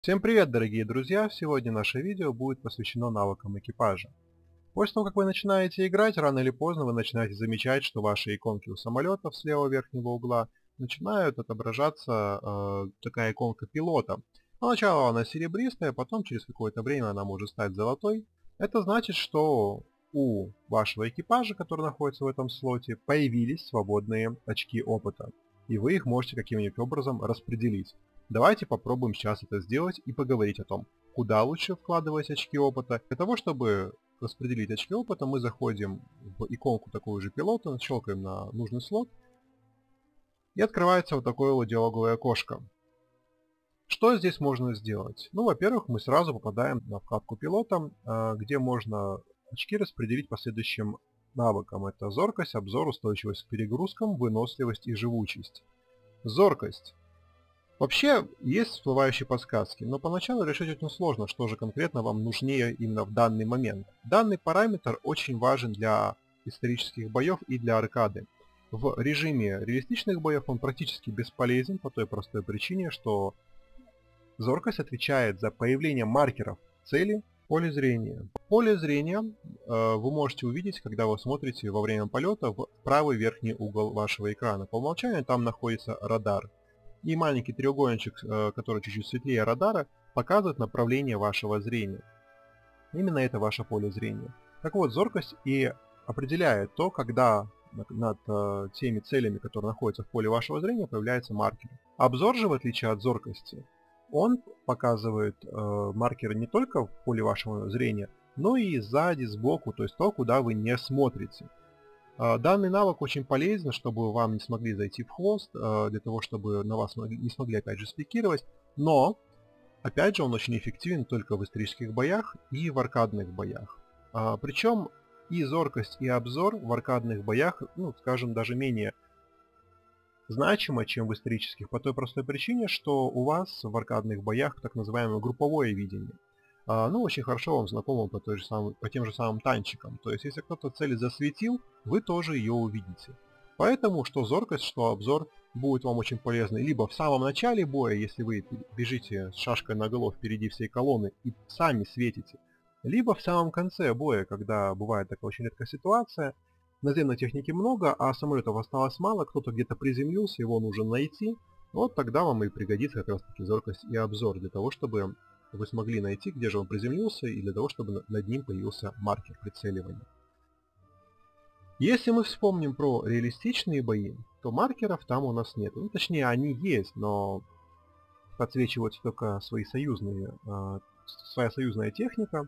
Всем привет, дорогие друзья! Сегодня наше видео будет посвящено навыкам экипажа. После того, как вы начинаете играть, рано или поздно вы начинаете замечать, что ваши иконки у самолетов с левого верхнего угла начинают отображаться такая иконка пилота. Поначалу она серебристая, потом через какое-то время она может стать золотой. Это значит, что у вашего экипажа, который находится в этом слоте, появились свободные очки опыта, и вы их можете каким-нибудь образом распределить. Давайте попробуем сейчас это сделать и поговорить о том, куда лучше вкладывать очки опыта. Для того, чтобы распределить очки опыта, мы заходим в иконку такую же пилота, щелкаем на нужный слот, и открывается вот такое вот диалоговое окошко. Что здесь можно сделать? Ну, во-первых, мы сразу попадаем на вкладку пилота, где можно очки распределить по следующим навыкам. Это зоркость, обзор, устойчивость к перегрузкам, выносливость и живучесть. Зоркость. Вообще, есть всплывающие подсказки, но поначалу решить очень сложно, что же конкретно вам нужнее именно в данный момент. Данный параметр очень важен для исторических боев и для аркады. В режиме реалистичных боев он практически бесполезен по той простой причине, что зоркость отвечает за появление маркеров цели в поле зрения. Поле зрения вы можете увидеть, когда вы смотрите во время полета в правый верхний угол вашего экрана. По умолчанию там находится радар. И маленький треугольничек, который чуть-чуть светлее радара, показывает направление вашего зрения. Именно это ваше поле зрения. Так вот, зоркость и определяет то, когда над теми целями, которые находятся в поле вашего зрения, появляется маркер. Обзор же, в отличие от зоркости, он показывает маркеры не только в поле вашего зрения, но и сзади, сбоку, то есть то, куда вы не смотрите. Данный навык очень полезен, чтобы вам не смогли зайти в хвост, для того, чтобы на вас не смогли опять же спикировать, но, опять же, он очень эффективен только в исторических боях и в аркадных боях. Причем и зоркость, и обзор в аркадных боях, ну, скажем, даже менее значимо, чем в исторических, по той простой причине, что у вас в аркадных боях так называемое групповое видение. Ну, очень хорошо вам знакомо по тем же самым танчикам. То есть, если кто-то цель засветил, вы тоже ее увидите. Поэтому, что зоркость, что обзор будет вам очень полезны либо в самом начале боя, если вы бежите с шашкой наголо впереди всей колонны и сами светите, либо в самом конце боя, когда бывает такая очень редкая ситуация, наземной техники много, а самолетов осталось мало, кто-то где-то приземлился, его нужно найти, вот тогда вам и пригодится как раз таки зоркость и обзор, для того, чтобы вы смогли найти, где же он приземлился, и для того, чтобы над ним появился маркер прицеливания. Если мы вспомним про реалистичные бои, то маркеров там у нас нет. Ну, точнее, они есть, но подсвечиваются только своя союзная техника,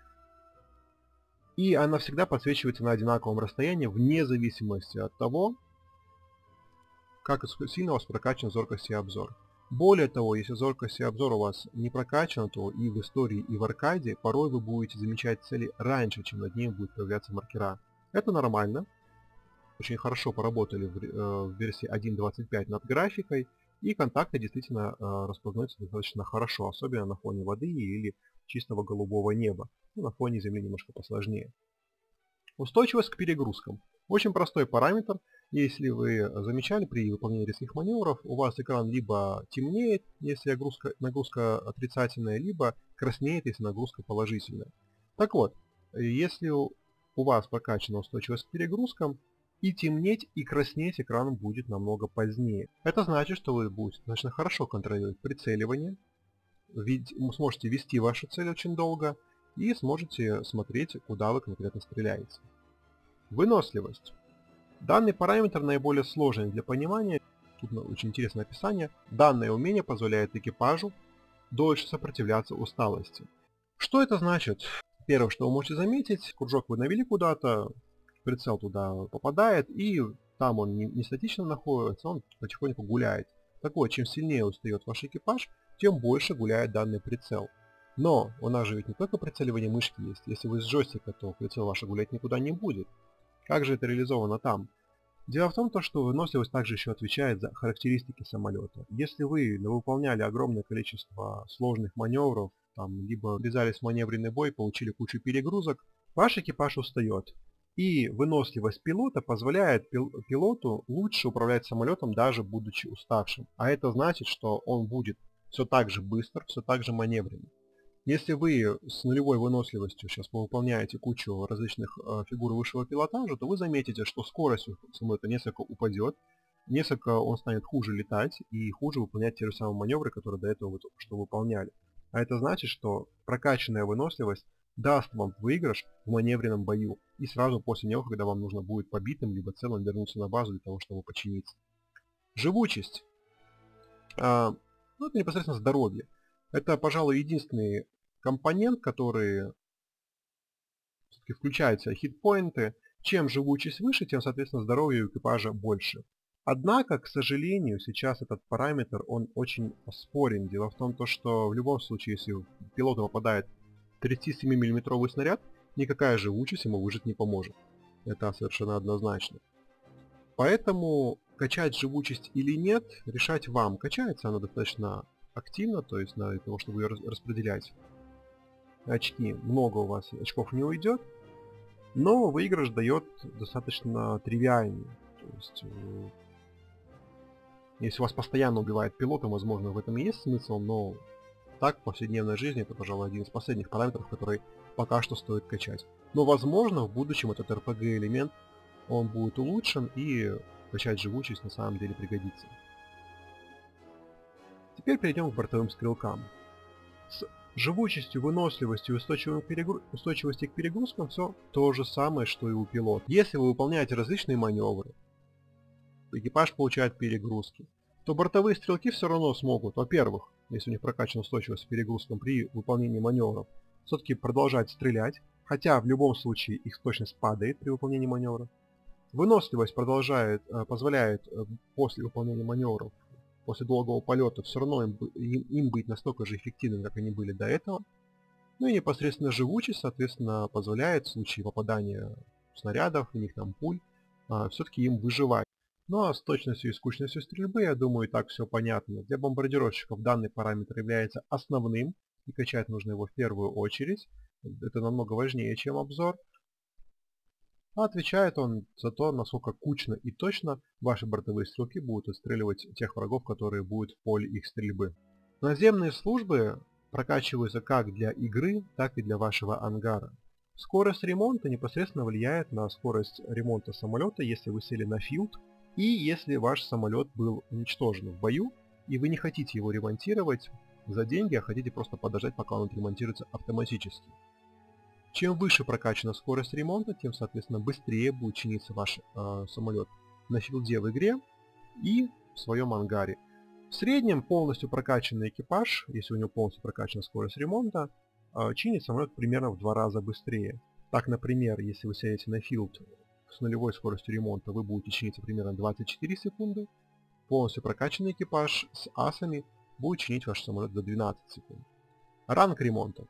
и она всегда подсвечивается на одинаковом расстоянии, вне зависимости от того, как сильно у вас прокачан зоркость и обзор. Более того, если зоркость и обзор у вас не прокачан, то и в истории, и в аркаде порой вы будете замечать цели раньше, чем над ними будут появляться маркера. Это нормально. Очень хорошо поработали в версии 1.25 над графикой, и контакты действительно распознаются достаточно хорошо, особенно на фоне воды или чистого голубого неба. Ну, на фоне Земли немножко посложнее. Устойчивость к перегрузкам. Очень простой параметр. Если вы замечали, при выполнении резких маневров у вас экран либо темнеет, если нагрузка отрицательная, либо краснеет, если нагрузка положительная. Так вот, если у вас прокачана устойчивость к перегрузкам, и темнеть, и краснеть экран будет намного позднее. Это значит, что вы будете достаточно хорошо контролировать прицеливание, сможете вести вашу цель очень долго, и сможете смотреть, куда вы конкретно стреляете. Выносливость. Данный параметр наиболее сложный для понимания. Тут очень интересное описание. Данное умение позволяет экипажу дольше сопротивляться усталости. Что это значит? Первое, что вы можете заметить, кружок вы навели куда-то, прицел туда попадает, и там он не статично находится, он потихоньку гуляет. Так вот, чем сильнее устает ваш экипаж, тем больше гуляет данный прицел. Но у нас же ведь не только прицеливание мышки есть. Если вы с джойстика, то прицел ваш гулять никуда не будет. Как же это реализовано там? Дело в том, что выносливость также еще отвечает за характеристики самолета. Если вы выполняли огромное количество сложных маневров, либо ввязались в маневренный бой, получили кучу перегрузок, ваш экипаж устает. И выносливость пилота позволяет пилоту лучше управлять самолетом, даже будучи уставшим. А это значит, что он будет все так же быстро, все так же маневренно. Если вы с нулевой выносливостью сейчас выполняете кучу различных фигур высшего пилотажа, то вы заметите, что скорость у самолета несколько упадет, несколько он станет хуже летать и хуже выполнять те же самые маневры, которые до этого вы только что выполняли. А это значит, что прокачанная выносливость даст вам выигрыш в маневренном бою и сразу после него, когда вам нужно будет побитым либо целым вернуться на базу для того, чтобы починиться. Живучесть. Ну, это непосредственно здоровье. Это, пожалуй, единственный компонент, который все-таки включает в себя хитпоинты. Чем живучесть выше, тем, соответственно, здоровье у экипажа больше. Однако, к сожалению, сейчас этот параметр, он очень оспорен. Дело в том, что в любом случае, если в пилота попадает 37 миллиметровый снаряд, никакая живучесть ему выжить не поможет. Это совершенно однозначно. Поэтому качать живучесть или нет, решать вам. Качается она достаточно активно, то есть для того, чтобы ее распределять очки, много у вас очков не уйдет, но выигрыш дает достаточно тривиальный. То есть, если вас постоянно убивает пилот, возможно, в этом и есть смысл, но так, в повседневной жизни, это, пожалуй, один из последних параметров, который пока что стоит качать. Но, возможно, в будущем этот RPG-элемент, он будет улучшен и качать живучесть на самом деле пригодится. Теперь перейдем к бортовым стрелкам. С живучестью, выносливостью и устойчивостью к перегрузкам все то же самое, что и у пилота. Если вы выполняете различные маневры, экипаж получает перегрузки, то бортовые стрелки все равно смогут, во-первых, если у них прокачана устойчивость к перегрузкам при выполнении маневров, все-таки продолжать стрелять, хотя в любом случае их точность падает при выполнении маневра. Выносливость позволяет после выполнения маневров, после долгого полета, все равно им быть настолько же эффективными, как они были до этого. Ну и непосредственно живучесть, соответственно, позволяет в случае попадания снарядов, у них там пуль, все-таки им выживать. Ну а с точностью и скучностью стрельбы, я думаю, и так все понятно. Для бомбардировщиков данный параметр является основным, и качать нужно его в первую очередь. Это намного важнее, чем обзор. А отвечает он за то, насколько кучно и точно ваши бортовые стрелки будут отстреливать тех врагов, которые будут в поле их стрельбы. Наземные службы прокачиваются как для игры, так и для вашего ангара. Скорость ремонта непосредственно влияет на скорость ремонта самолета, если вы сели на филд, и если ваш самолет был уничтожен в бою, и вы не хотите его ремонтировать за деньги, а хотите просто подождать, пока он отремонтируется автоматически. Чем выше прокачана скорость ремонта, тем, соответственно, быстрее будет чиниться ваш самолет на филде в игре и в своем ангаре. В среднем полностью прокачанный экипаж, если у него полностью прокачана скорость ремонта, чинит самолет примерно в 2 раза быстрее. Так, например, если вы сядете на филд с нулевой скоростью ремонта, вы будете чиниться примерно 24 секунды. Полностью прокачанный экипаж с асами будет чинить ваш самолет за 12 секунд. Ранг ремонта.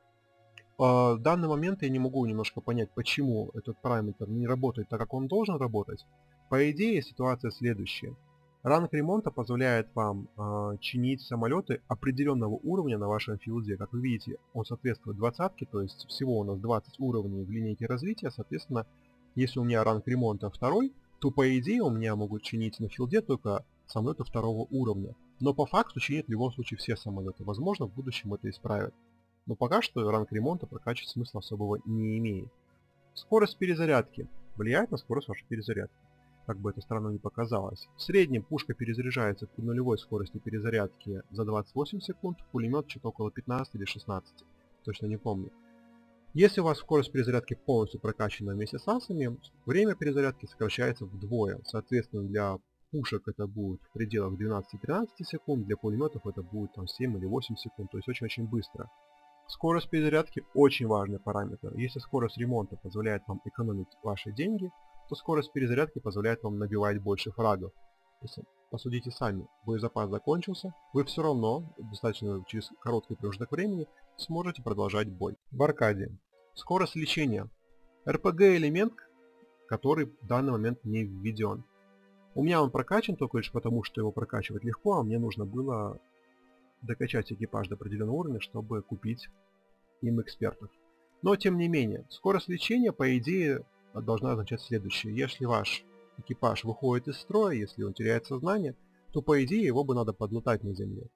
В данный момент я не могу немножко понять, почему этот параметр не работает так, как он должен работать. По идее, ситуация следующая. Ранг ремонта позволяет вам чинить самолеты определенного уровня на вашем филде. Как вы видите, он соответствует 20-ке, то есть всего у нас 20 уровней в линейке развития. Соответственно, если у меня ранг ремонта 2, то по идее у меня могут чинить на филде только самолеты 2-го уровня. Но по факту чинят в любом случае все самолеты. Возможно, в будущем это исправят. Но пока что ранг ремонта прокачивать смысла особого не имеет. Скорость перезарядки влияет на скорость вашей перезарядки, как бы это странно ни показалось. В среднем пушка перезаряжается при нулевой скорости перезарядки за 28 секунд, пулемет что-то около 15 или 16, точно не помню. Если у вас скорость перезарядки полностью прокачана вместе с асами, время перезарядки сокращается вдвое. Соответственно, для пушек это будет в пределах 12-13 секунд, для пулеметов это будет там 7 или 8 секунд, то есть очень-очень быстро. Скорость перезарядки очень важный параметр. Если скорость ремонта позволяет вам экономить ваши деньги, то скорость перезарядки позволяет вам набивать больше фрагов. Если посудите сами, боезапас закончился, вы все равно, достаточно через короткий промежуток времени, сможете продолжать бой. В аркаде. Скорость лечения. RPG элемент, который в данный момент не введен. У меня он прокачан только лишь потому, что его прокачивать легко, а мне нужно было докачать экипаж до определенного уровня, чтобы купить им экспертов. Но тем не менее, скорость лечения, по идее, должна означать следующее. Если ваш экипаж выходит из строя, если он теряет сознание, то по идее его бы надо подлатать на земле.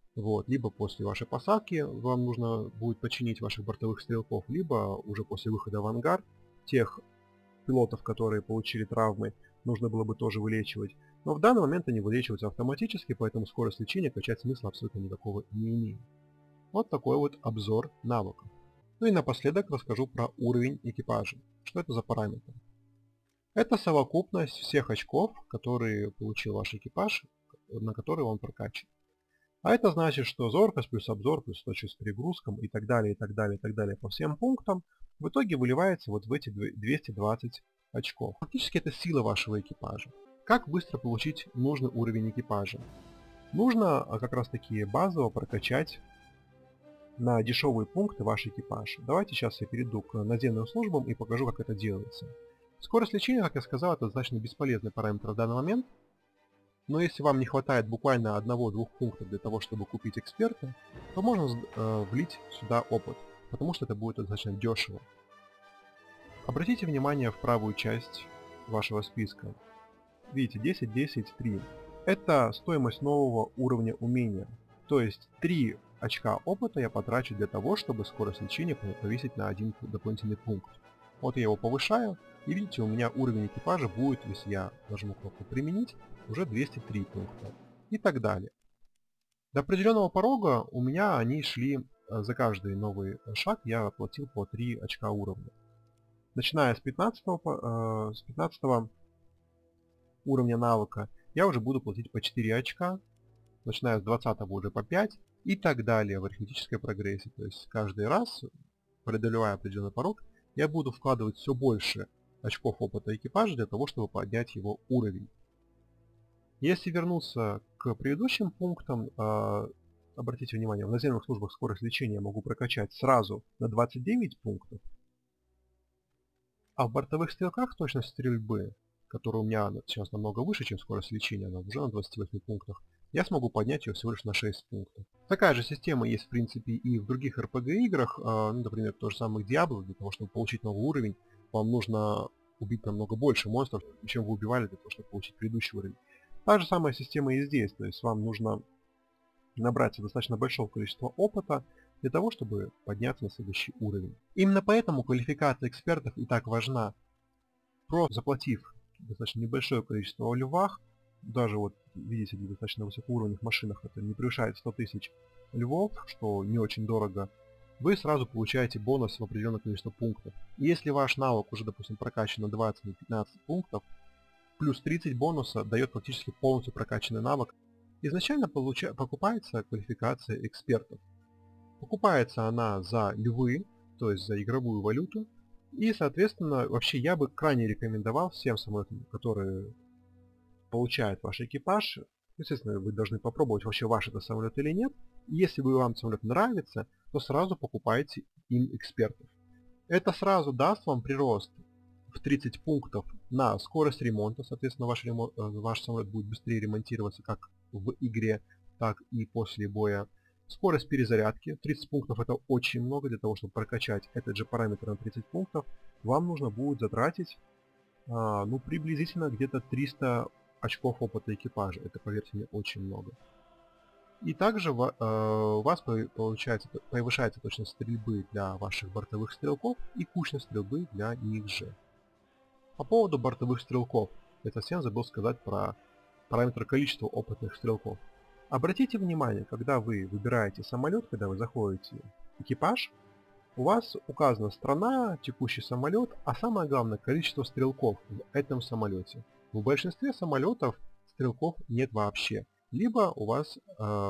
Вот, либо после вашей посадки вам нужно будет починить ваших бортовых стрелков, либо уже после выхода в ангар тех пилотов, которые получили травмы, нужно было бы тоже вылечивать. Но в данный момент они вылечиваются автоматически, поэтому скорость лечения качать смысла абсолютно никакого не имеет. Вот такой вот обзор навыков. Ну и напоследок расскажу про уровень экипажа. Что это за параметр? Это совокупность всех очков, которые получил ваш экипаж, на которые он прокачан. А это значит, что зоркость плюс обзор плюс точность с перегрузком и так далее, и так далее, и так далее по всем пунктам в итоге выливается вот в эти 220 очков. Фактически это сила вашего экипажа. Как быстро получить нужный уровень экипажа? Нужно как раз таки базово прокачать на дешевые пункты ваш экипаж. Давайте сейчас я перейду к наземным службам и покажу, как это делается. Скорость лечения, как я сказал, это достаточно бесполезный параметр в данный момент. Но если вам не хватает буквально 1-2 пунктов для того, чтобы купить эксперта, то можно влить сюда опыт, потому что это будет достаточно дешево. Обратите внимание в правую часть вашего списка. Видите, 10, 10, 3. Это стоимость нового уровня умения. То есть 3 очка опыта я потрачу для того, чтобы скорость лечения повысить на 1 дополнительный пункт. Вот я его повышаю, и видите, у меня уровень экипажа будет, если я нажму кнопку «Применить», уже 203 пункта. И так далее. До определенного порога у меня они шли, за каждый новый шаг я оплатил по 3 очка уровня. Начиная с 15 уровня навыка я уже буду платить по 4 очка, начиная с 20 уже по 5 и так далее в арифметической прогрессии. То есть каждый раз, преодолевая определенный порог, я буду вкладывать все больше очков опыта экипажа для того, чтобы поднять его уровень. Если вернуться к предыдущим пунктам, обратите внимание, в наземных службах скорость лечения я могу прокачать сразу на 29 пунктов, а в бортовых стрелках точность стрельбы, которая у меня сейчас намного выше, чем скорость лечения, она уже на 28 пунктах, я смогу поднять ее всего лишь на 6 пунктов. Такая же система есть в принципе и в других RPG играх, например, то же самое Diablo. Для того, чтобы получить новый уровень, вам нужно убить намного больше монстров, чем вы убивали для того, чтобы получить предыдущий уровень. Та же самая система и здесь, то есть вам нужно набрать достаточно большого количества опыта для того, чтобы подняться на следующий уровень. Именно поэтому квалификация экспертов и так важна. Просто заплатив достаточно небольшое количество львах, даже вот видите, в достаточно высокоуровневых машинах это не превышает 100 тысяч львов, что не очень дорого, вы сразу получаете бонус в определенное количество пунктов. И если ваш навык уже, допустим, прокачан на 20 или 15 пунктов, плюс 30 бонуса дает фактически полностью прокачанный навык. Изначально покупается квалификация экспертов. Покупается она за львы, то есть за игровую валюту. И, соответственно, вообще я бы крайне рекомендовал всем самолетам, которые получают ваш экипаж, естественно, вы должны попробовать, вообще ваш это самолет или нет. И если вам самолет нравится, то сразу покупайте им экспертов. Это сразу даст вам прирост в 30 пунктов на скорость ремонта, соответственно, ваш самолет будет быстрее ремонтироваться как в игре, так и после боя. Скорость перезарядки, 30 пунктов это очень много, для того, чтобы прокачать этот же параметр на 30 пунктов, вам нужно будет затратить, ну, приблизительно где-то 300 очков опыта экипажа, это, поверьте мне, очень много. И также у вас повышается точность стрельбы для ваших бортовых стрелков и кучность стрельбы для них же. По поводу бортовых стрелков, я совсем забыл сказать про параметр количества опытных стрелков. Обратите внимание, когда вы выбираете самолет, когда вы заходите в экипаж, у вас указана страна, текущий самолет, а самое главное количество стрелков в этом самолете. В большинстве самолетов стрелков нет вообще, либо у вас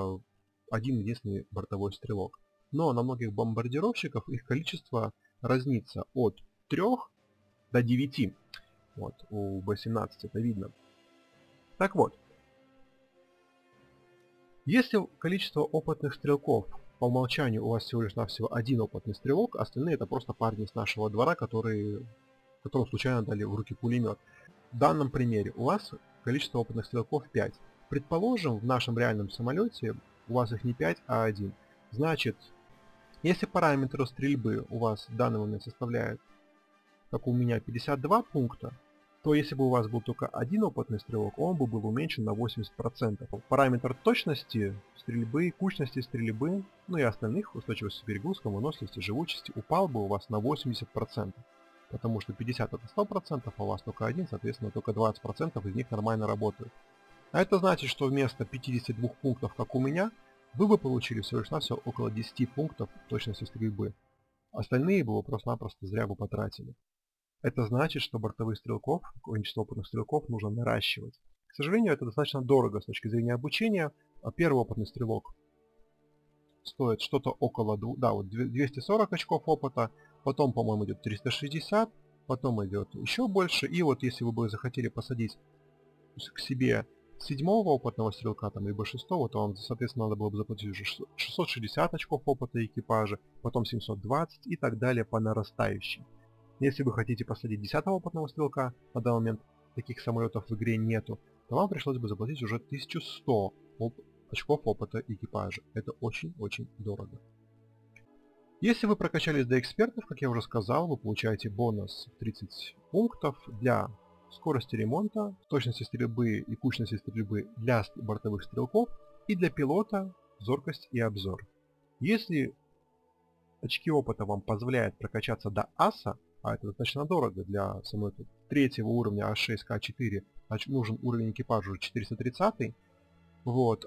один единственный бортовой стрелок. Но на многих бомбардировщиков их количество разнится от 3 до 9. Вот, у B-17 это видно. Так вот, если количество опытных стрелков по умолчанию у вас всего лишь навсего один опытный стрелок, остальные это просто парни с нашего двора, которым случайно дали в руки пулемет. В данном примере у вас количество опытных стрелков 5. Предположим, в нашем реальном самолете у вас их не 5, а 1. Значит, если параметр стрельбы у вас в данный момент составляет, как у меня, 52 пункта, то если бы у вас был только один опытный стрелок, он бы был уменьшен на 80%. Параметр точности стрельбы, кучности стрельбы, ну и остальных, устойчивости к перегрузкам, выносливости, живучести, упал бы у вас на 80%. Потому что 50 это 100%, а у вас только один, соответственно, только 20% из них нормально работают. А это значит, что вместо 52 пунктов, как у меня, вы бы получили всего лишь навсего около 10 пунктов точности стрельбы. Остальные бы вы просто-напросто зря бы потратили. Это значит, что бортовых стрелков, количество опытных стрелков нужно наращивать. К сожалению, это достаточно дорого с точки зрения обучения. Первый опытный стрелок стоит что-то около 240 очков опыта, потом, по-моему, идет 360, потом идет еще больше. И вот если вы бы захотели посадить к себе 7-го опытного стрелка, там, либо 6-го, то вам, соответственно, надо было бы заплатить уже 660 очков опыта экипажа, потом 720 и так далее по нарастающей. Если вы хотите посадить 10-го опытного стрелка, на данный момент таких самолетов в игре нету, то вам пришлось бы заплатить уже 1100 очков опыта экипажа. Это очень-очень дорого. Если вы прокачались до экспертов, как я уже сказал, вы получаете бонус 30 пунктов для скорости ремонта, точности стрельбы и кучности стрельбы для бортовых стрелков и для пилота зоркость и обзор. Если очки опыта вам позволяют прокачаться до аса, а это достаточно дорого для самолета 3 уровня А6К4, нужен уровень экипажа уже 430, вот,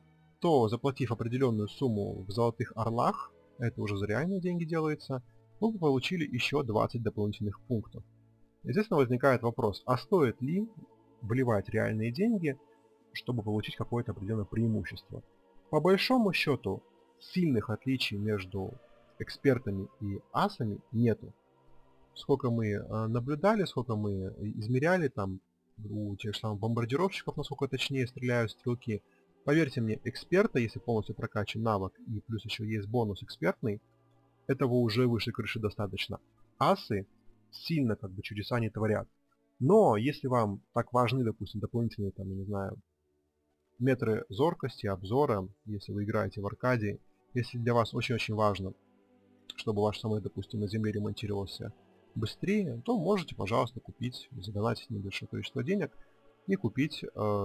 то заплатив определенную сумму в золотых орлах, это уже за реальные деньги делается, вы бы получили еще 20 дополнительных пунктов. Естественно, возникает вопрос, а стоит ли вливать реальные деньги, чтобы получить какое-то определенное преимущество? По большому счету, сильных отличий между экспертами и асами нету. Сколько мы наблюдали, сколько мы измеряли, там у тех же самых бомбардировщиков, насколько точнее стреляют стрелки. Поверьте мне, эксперта, если полностью прокачан навык и плюс еще есть бонус экспертный, этого уже выше крыши достаточно. Асы сильно как бы чудеса не творят. Но если вам так важны, допустим, дополнительные, там, я не знаю, метры зоркости, обзора, если вы играете в аркаде, если для вас очень-очень важно, чтобы ваш самолет, допустим, на земле ремонтировался быстрее, то можете, пожалуйста, купить, задонатить небольшое количество денег и купить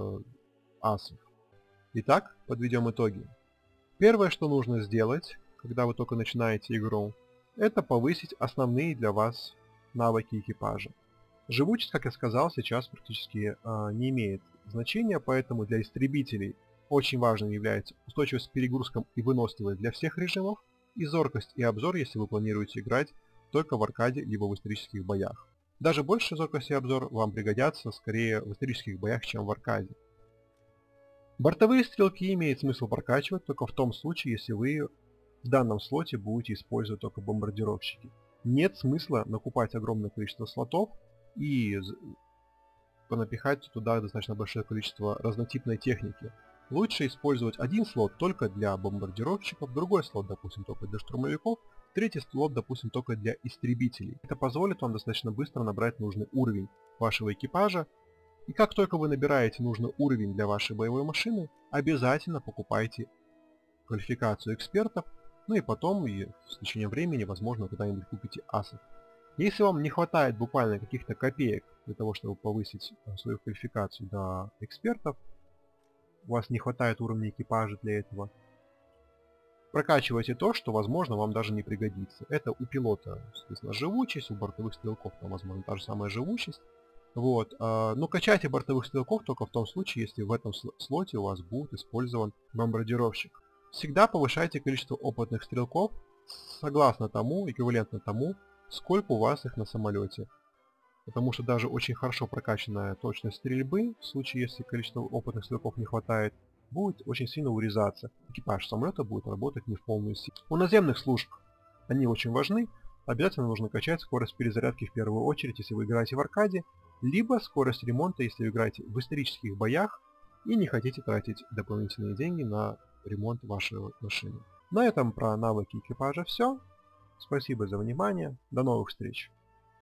асов. Итак, подведем итоги. Первое, что нужно сделать, когда вы только начинаете игру, это повысить основные для вас навыки экипажа. Живучесть, как я сказал, сейчас практически не имеет значения, поэтому для истребителей очень важным является устойчивость к перегрузкам и выносливость для всех режимов, и зоркость и обзор, если вы планируете играть только в аркаде либо в исторических боях. Даже больше зоркость и обзор вам пригодятся скорее в исторических боях, чем в аркаде. Бортовые стрелки имеет смысл прокачивать только в том случае, если вы в данном слоте будете использовать только бомбардировщики. Нет смысла накупать огромное количество слотов и понапихать туда достаточно большое количество разнотипной техники. Лучше использовать один слот только для бомбардировщиков, другой слот, допустим, только для штурмовиков, третий слот, допустим, только для истребителей. Это позволит вам достаточно быстро набрать нужный уровень вашего экипажа. И как только вы набираете нужный уровень для вашей боевой машины, обязательно покупайте квалификацию экспертов, ну и потом, и с течением времени, возможно, когда-нибудь купите асов. Если вам не хватает буквально каких-то копеек для того, чтобы повысить свою квалификацию до экспертов, у вас не хватает уровня экипажа для этого, прокачивайте то, что, возможно, вам даже не пригодится. Это у пилота, соответственно, живучесть, у бортовых стрелков, там, возможно, та же самая живучесть. Вот. Но качайте бортовых стрелков только в том случае, если в этом слоте у вас будет использован бомбардировщик. Всегда повышайте количество опытных стрелков согласно тому, эквивалентно тому, сколько у вас их на самолете. Потому что даже очень хорошо прокачанная точность стрельбы, в случае, если количество опытных стрелков не хватает, будет очень сильно урезаться. Экипаж самолета будет работать не в полную силу. У наземных служб они очень важны. Обязательно нужно качать скорость перезарядки в первую очередь, если вы играете в аркаде, либо скорость ремонта, если вы играете в исторических боях и не хотите тратить дополнительные деньги на ремонт вашей машины. На этом про навыки экипажа все. Спасибо за внимание. До новых встреч.